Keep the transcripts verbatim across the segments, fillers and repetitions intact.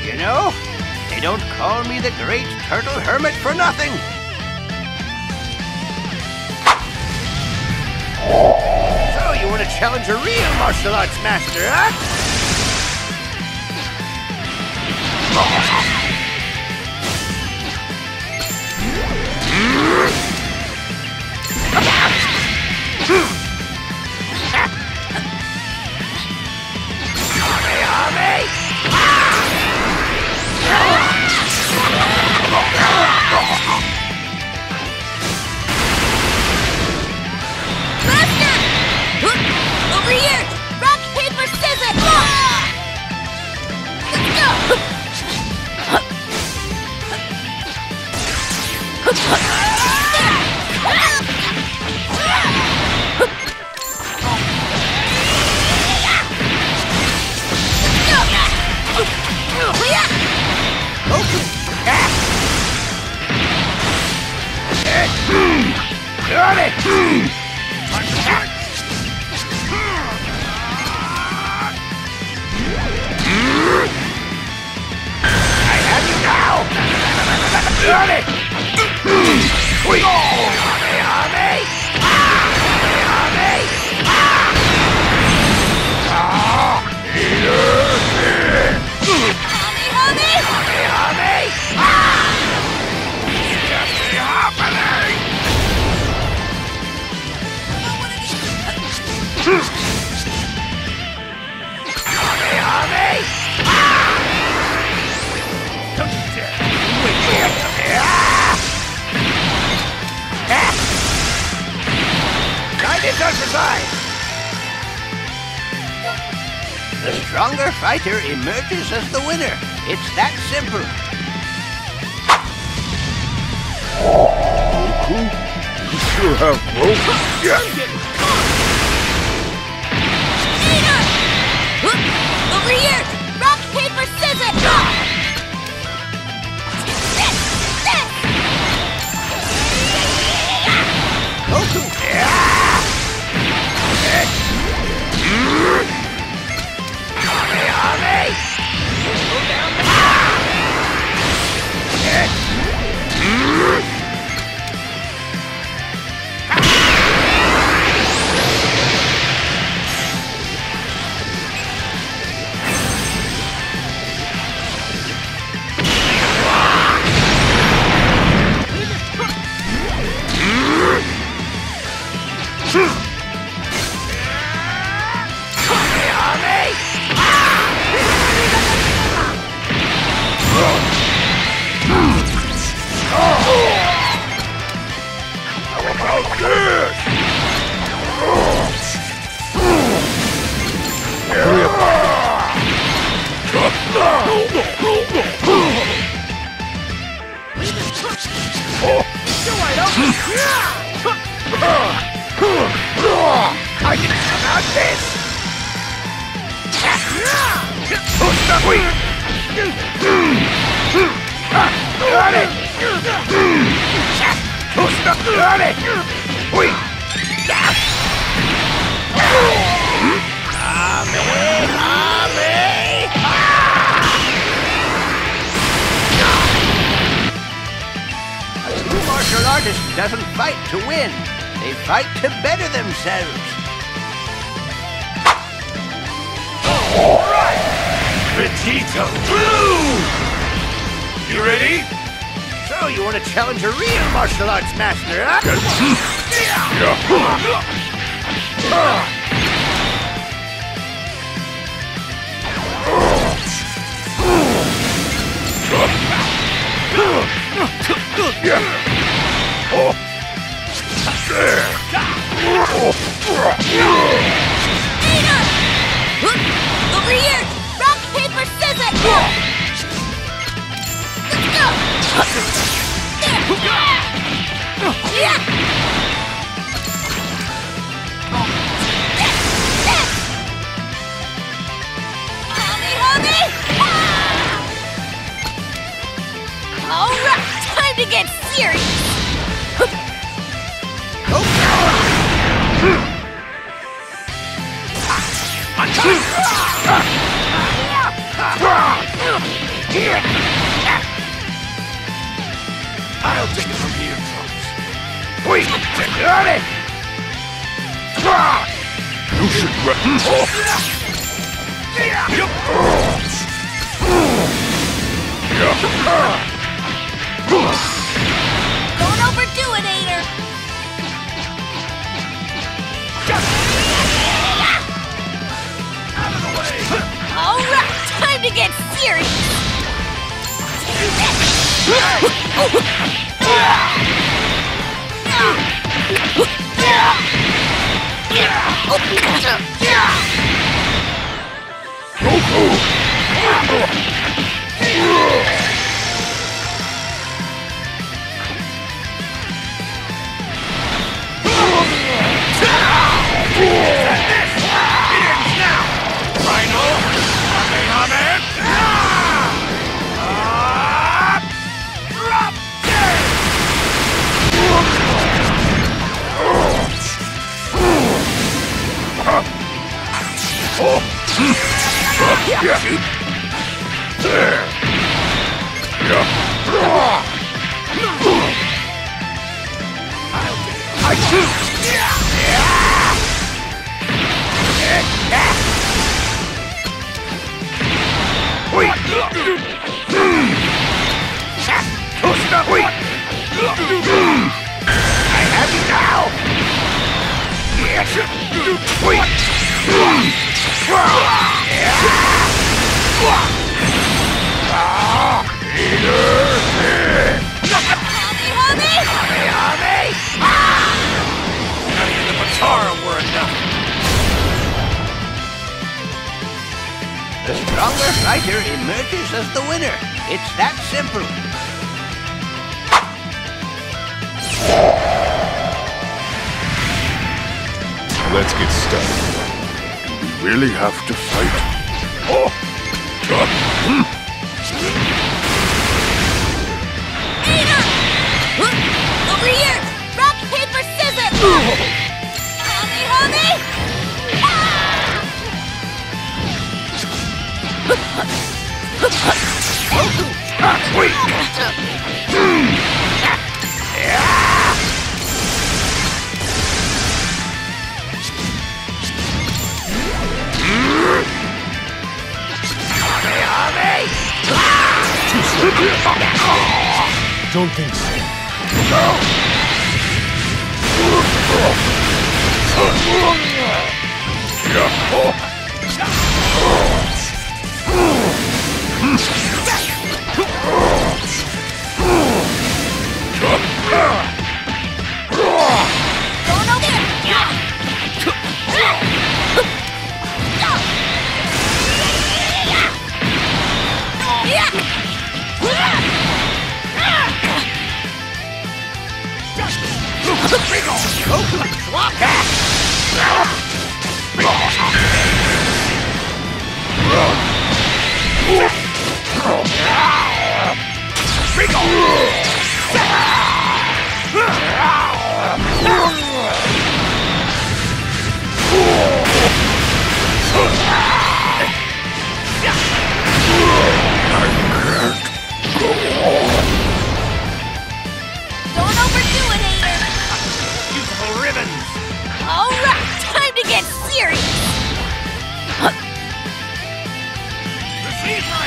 You know, they don't call me the Great Turtle Hermit for nothing. So, you want to challenge a real martial arts master, huh? Over here! Rock, paper, scissors! Let's go! Got it! Got it! Sweet! Hame, hame! Hame, The stronger fighter emerges as the winner. It's that simple. Goku, you sure have rope. Yeah. Over here! Rock, paper, scissors! Goku! I can come out this! Who's the queen? Got it! Who's the got it? Queen! Hame! Hame! A true martial artist doesn't fight to win. They fight to better themselves. All right, Vegeta Blue! You ready? So, you want to challenge a real martial arts master, huh? Over here! Rock, paper, scissors! Let's go! Yeah! Hame, hame! All right, time to get serious! I'll take it from here, Trunks. Wait, got it! You should run. Don't overdo it, Ader! Out of the way! Alright, time to get serious! The stronger fighter emerges as the winner. It's that simple. Let's get started. Do we really have to fight? Oh! Ader! Over here! Rock, paper, scissors! Homie, homie! Wait! Don't think so. Going over there! Don't overdo it, Ader! Useful ribbons! Alright, time to get serious! Receive my...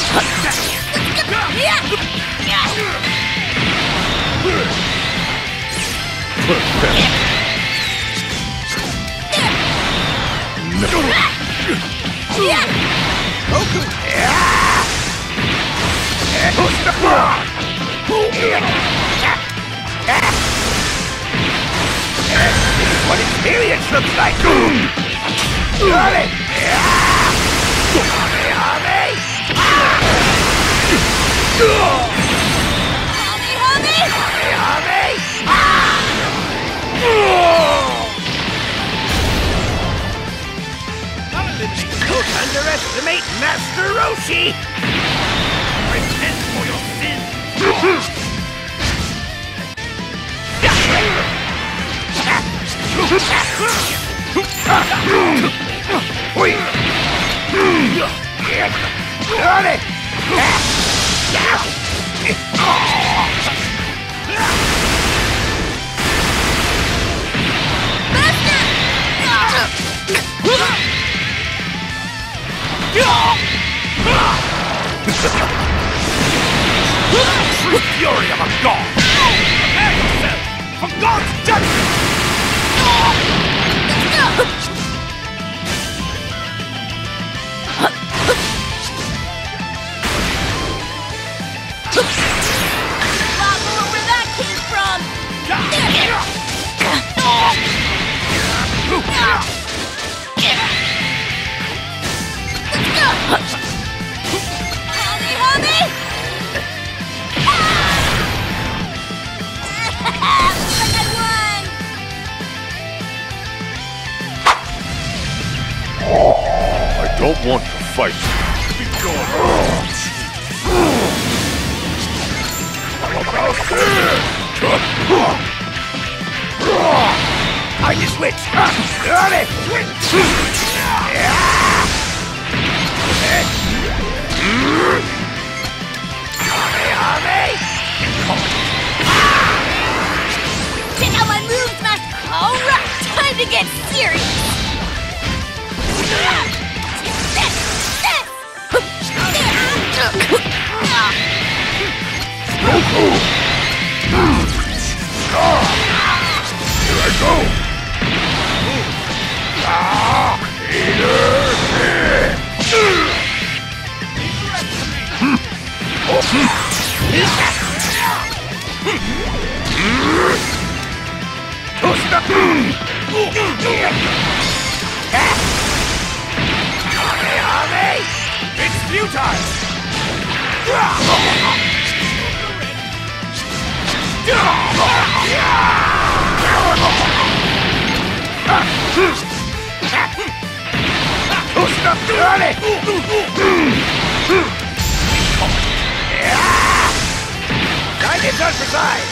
What experience looks like! Got it! Homie, homie! Homie, homie! Homie, homie! Don't underestimate Master Roshi! Repent for your sins! Wait! Got it! True fury of a god! Prepare yourself for God's judgment! Lava, where that came from! Hubby, hubby! Looks like I won! I don't want to fight. Be gone. I just switch. Got it. Check out my moves, Master! Alright, time to get serious! This! This! Here I go. It's futile. Guidance on precise.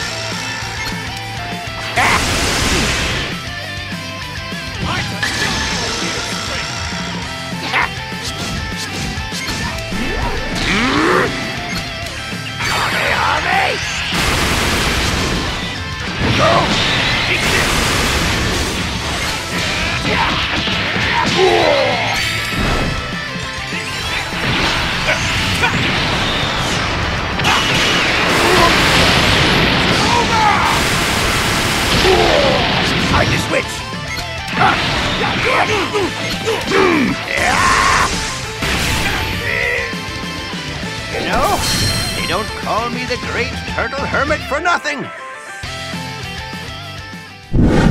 I just switch. You know, they don't call me the Great Turtle Hermit for nothing.